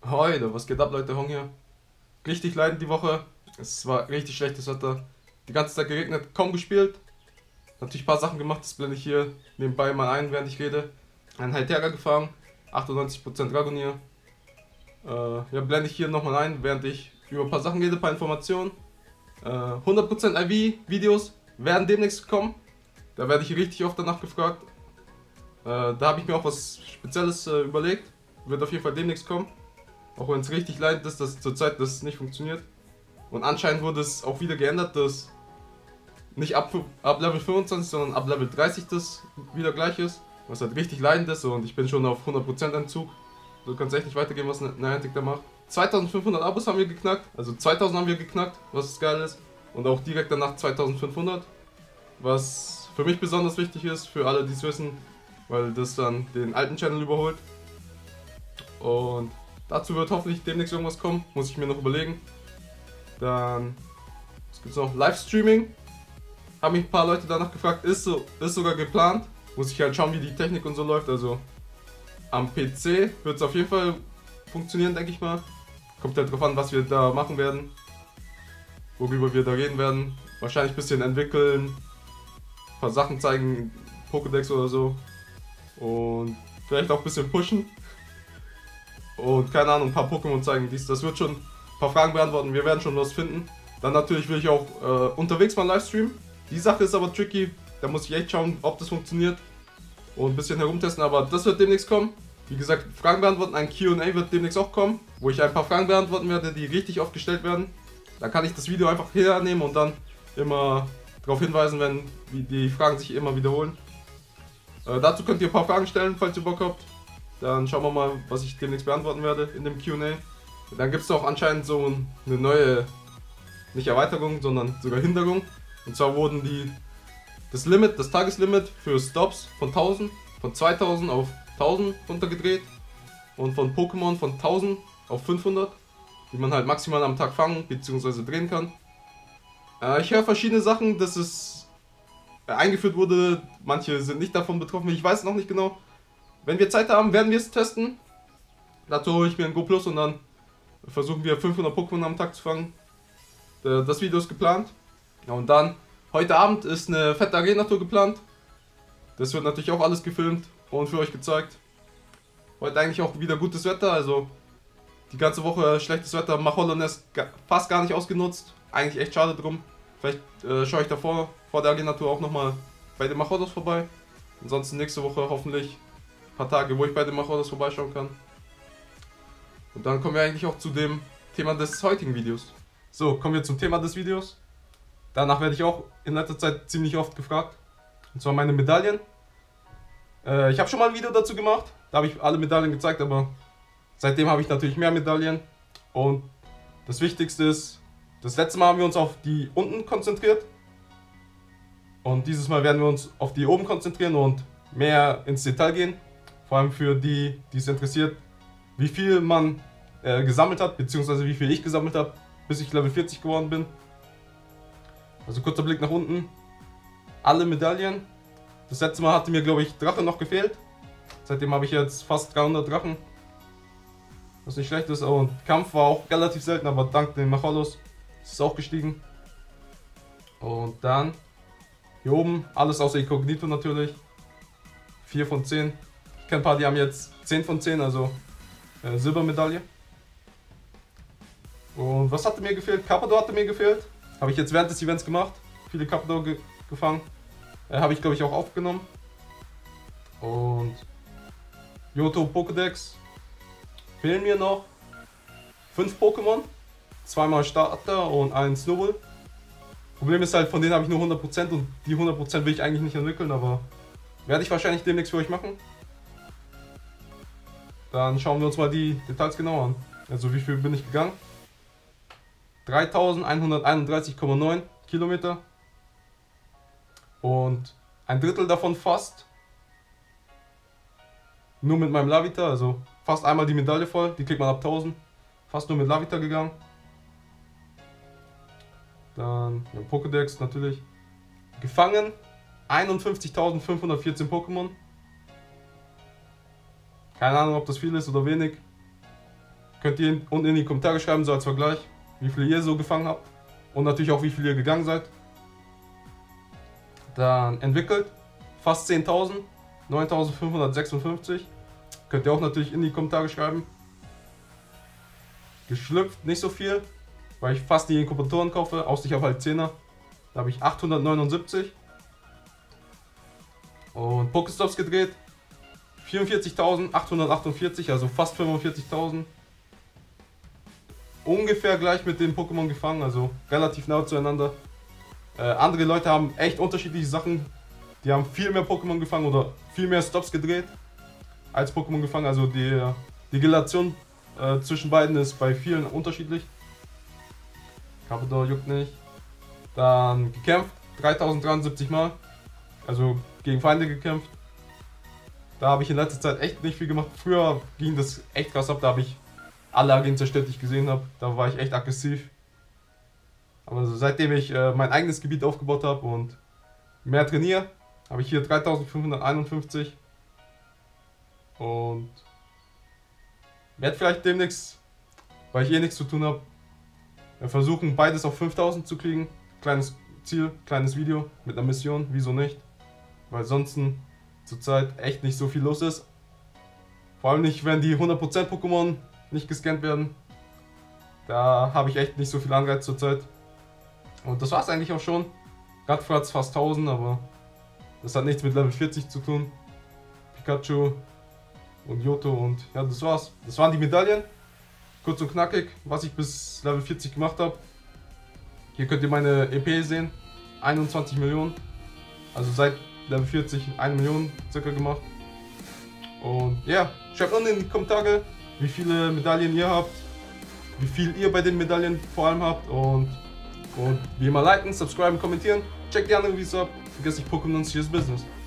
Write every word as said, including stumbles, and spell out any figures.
Heute, was geht ab, Leute? Hong hier. Richtig leidend die Woche. Es war richtig schlechtes Wetter. Die ganze Zeit geregnet, kaum gespielt. Natürlich ein paar Sachen gemacht, das blende ich hier nebenbei mal ein, während ich rede. Ein Halterga gefangen, achtundneunzig Prozent Dragonier. Äh, ja, blende ich hier nochmal ein, während ich über ein paar Sachen rede, ein paar Informationen. Äh, hundert Prozent I V-Videos werden demnächst kommen. Da werde ich richtig oft danach gefragt. Äh, da habe ich mir auch was Spezielles äh, überlegt. Wird auf jeden Fall demnächst kommen. Auch wenn es richtig leid ist, dass zurzeit das nicht funktioniert. Und anscheinend wurde es auch wieder geändert, dass nicht ab, ab Level fünfundzwanzig, sondern ab Level dreißig das wieder gleich ist. Was halt richtig leidend ist und ich bin schon auf hundert Prozent Entzug. So kann es echt nicht weitergehen, was Niantic da macht. zweitausendfünfhundert Abos haben wir geknackt, also zweitausend haben wir geknackt, was geil ist. Und auch direkt danach zweitausendfünfhundert. Was für mich besonders wichtig ist, für alle, die es wissen, weil das dann den alten Channel überholt. Und dazu wird hoffentlich demnächst irgendwas kommen, muss ich mir noch überlegen. Dann, was gibt's noch? Livestreaming. Haben mich ein paar Leute danach gefragt, ist, so, ist sogar geplant. Muss ich halt schauen, wie die Technik und so läuft. Also am P C wird es auf jeden Fall funktionieren, denke ich mal. Kommt halt drauf an, was wir da machen werden. Worüber wir da reden werden. Wahrscheinlich ein bisschen entwickeln. Ein paar Sachen zeigen, Pokédex oder so. Und vielleicht auch ein bisschen pushen. Und keine Ahnung, ein paar Pokémon zeigen. Dies, das wird schon ein paar Fragen beantworten. Wir werden schon was finden. Dann natürlich will ich auch äh, unterwegs mal Livestream. Die Sache ist aber tricky. Da muss ich echt schauen, ob das funktioniert. Und ein bisschen herumtesten. Aber das wird demnächst kommen. Wie gesagt, Fragen beantworten. Ein Q und A wird demnächst auch kommen. Wo ich ein paar Fragen beantworten werde, die richtig oft gestellt werden. Da kann ich das Video einfach hernehmen und dann immer darauf hinweisen, wenn die Fragen sich immer wiederholen. Äh, dazu könnt ihr ein paar Fragen stellen, falls ihr Bock habt. Dann schauen wir mal, was ich demnächst beantworten werde in dem Q und A. Dann gibt es auch anscheinend so eine neue, nicht Erweiterung, sondern sogar Hinderung. Und zwar wurden die, das Limit, das Tageslimit für Stops von tausend, von zweitausend auf tausend runtergedreht. Und von Pokémon von tausend auf fünfhundert, die man halt maximal am Tag fangen bzw. drehen kann. Äh, ich höre verschiedene Sachen, dass es eingeführt wurde, manche sind nicht davon betroffen, ich weiß noch nicht genau. Wenn wir Zeit haben, werden wir es testen. Dazu hole ich mir ein Go Plus und dann versuchen wir fünfhundert Pokémon am Tag zu fangen. Das Video ist geplant. Ja, und dann, heute Abend ist eine fette Arena-Tour geplant. Das wird natürlich auch alles gefilmt und für euch gezeigt. Heute eigentlich auch wieder gutes Wetter, also die ganze Woche schlechtes Wetter. Macholonest fast gar nicht ausgenutzt. Eigentlich echt schade drum. Vielleicht äh, schaue ich davor, vor der Arena-Tour auch nochmal bei den Macholos vorbei. Ansonsten nächste Woche hoffentlich ein paar Tage, wo ich bei den Macholos vorbeischauen kann. Und dann kommen wir eigentlich auch zu dem Thema des heutigen Videos. So, kommen wir zum Thema des Videos. Danach werde ich auch in letzter Zeit ziemlich oft gefragt. Und zwar meine Medaillen. Äh, ich habe schon mal ein Video dazu gemacht. Da habe ich alle Medaillen gezeigt, aber seitdem habe ich natürlich mehr Medaillen. Und das Wichtigste ist, das letzte Mal haben wir uns auf die unten konzentriert. Und dieses Mal werden wir uns auf die oben konzentrieren und mehr ins Detail gehen. Vor allem für die, die es interessiert, wie viel man äh, gesammelt hat, beziehungsweise wie viel ich gesammelt habe, bis ich Level vierzig geworden bin. Also kurzer Blick nach unten. Alle Medaillen. Das letzte Mal hatte mir, glaube ich, Drache noch gefehlt. Seitdem habe ich jetzt fast dreihundert Drachen. Was nicht schlecht ist. Und Kampf war auch relativ selten, aber dank den Macholos ist es auch gestiegen. Und dann hier oben alles außer Inkognito natürlich. vier von zehn. Ich kenne ein paar, die haben jetzt zehn von zehn, also äh, Silbermedaille. Und was hatte mir gefehlt? Carpador hatte mir gefehlt. Habe ich jetzt während des Events gemacht. Viele Carpador ge gefangen. Äh, Habe ich, glaube ich, auch aufgenommen. Und Johto Pokédex. Fehlen mir noch fünf Pokémon. Zweimal Starter und ein Snowball. Problem ist halt, von denen habe ich nur hundert Prozent und die hundert Prozent will ich eigentlich nicht entwickeln, aber werde ich wahrscheinlich demnächst für euch machen. Dann schauen wir uns mal die Details genauer an. Also wie viel bin ich gegangen? dreitausendeinhunderteinunddreißig Komma neun Kilometer. Und ein Drittel davon fast nur mit meinem Lavita, also fast einmal die Medaille voll, die kriegt man ab tausend. Fast nur mit Lavita gegangen. Dann ja, Pokédex natürlich. Gefangen einundfünfzigtausendfünfhundertvierzehn Pokémon. Keine Ahnung, ob das viel ist oder wenig. Könnt ihr unten in die Kommentare schreiben, so als Vergleich, wie viele ihr so gefangen habt. Und natürlich auch, wie viele ihr gegangen seid. Dann entwickelt, fast zehntausend, neuntausendfünfhundertsechsundfünfzig. Könnt ihr auch natürlich in die Kommentare schreiben. Geschlüpft, nicht so viel, weil ich fast die Inkubatoren kaufe, außer ich habe halt zehner. Da habe ich achthundertneunundsiebzig. Und Pokestops gedreht, vierundvierzigtausendachthundertachtundvierzig, also fast fünfundvierzigtausend. Ungefähr gleich mit den Pokémon gefangen, also relativ nah zueinander. Äh, andere Leute haben echt unterschiedliche Sachen. Die haben viel mehr Pokémon gefangen oder viel mehr Stops gedreht als Pokémon gefangen. Also die, die Relation äh, zwischen beiden ist bei vielen unterschiedlich. Carpador juckt nicht. Dann gekämpft, dreitausenddreiundsiebzig Mal. Also gegen Feinde gekämpft. Da habe ich in letzter Zeit echt nicht viel gemacht. Früher ging das echt krass ab, da habe ich alle Arenen zerstört, die ich gesehen habe. Da war ich echt aggressiv. Aber also seitdem ich äh, mein eigenes Gebiet aufgebaut habe und mehr trainiere, habe ich hier dreitausendfünfhunderteinundfünfzig. Und werde vielleicht demnächst, weil ich eh nichts zu tun habe, versuchen beides auf fünftausend zu kriegen. Kleines Ziel, kleines Video mit einer Mission, wieso nicht? Weil sonst zurzeit echt nicht so viel los ist. Vor allem nicht, wenn die hundert Prozent Pokémon nicht gescannt werden. Da habe ich echt nicht so viel Anreiz zurzeit. Und das war es eigentlich auch schon. Radfratz hat fast tausend, aber das hat nichts mit Level vierzig zu tun. Pikachu und Johto und ja, das war's. Das waren die Medaillen. Kurz und knackig, was ich bis Level vierzig gemacht habe. Hier könnt ihr meine E P sehen. einundzwanzig Millionen. Also seit Level vierzig eine Million circa gemacht. Und ja, schreibt unten in die Kommentare, wie viele Medaillen ihr habt, wie viel ihr bei den Medaillen vor allem habt und, und wie immer liken, subscriben, kommentieren. Checkt die anderen Videos ab. Vergesst nicht Pokémon Serious Business.